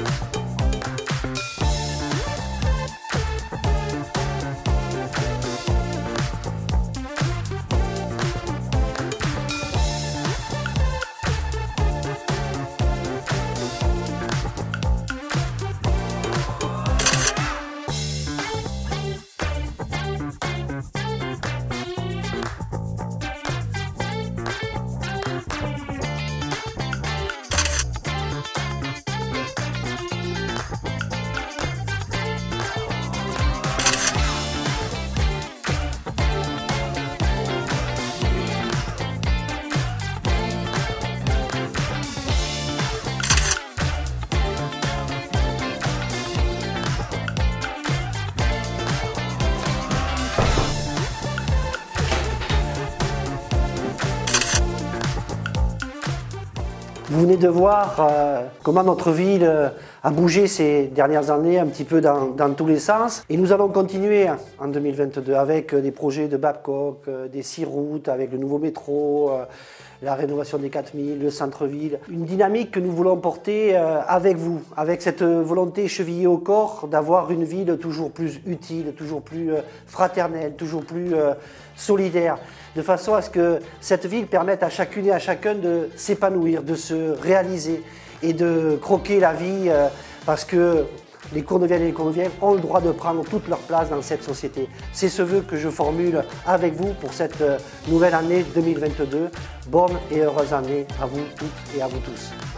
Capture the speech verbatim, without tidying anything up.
Vous venez de voir euh, comment notre ville euh, a bougé ces dernières années, un petit peu dans, dans tous les sens. Et nous allons continuer en deux mille vingt-deux avec des projets de Babcock, euh, des six routes, avec le nouveau métro, euh, la rénovation des quatre mille, le centre-ville. Une dynamique que nous voulons porter euh, avec vous, avec cette volonté chevillée au corps d'avoir une ville toujours plus utile, toujours plus euh, fraternelle, toujours plus euh, solidaire, de façon à ce que cette ville permette à chacune et à chacun de s'épanouir, de se réaliser et de croquer la vie euh, parce que les Courneuviennes et les Courneuviens ont le droit de prendre toute leur place dans cette société. C'est ce vœu que je formule avec vous pour cette nouvelle année deux mille vingt-deux. Bonne et heureuse année à vous toutes et à vous tous.